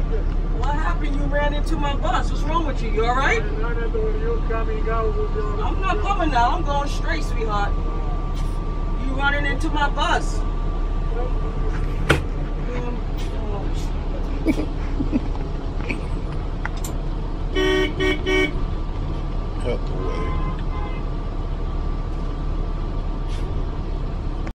What happened? You ran into my bus. What's wrong with you? You all right? I'm not coming now. I'm going straight, sweetheart. You running into my bus. Cut the way.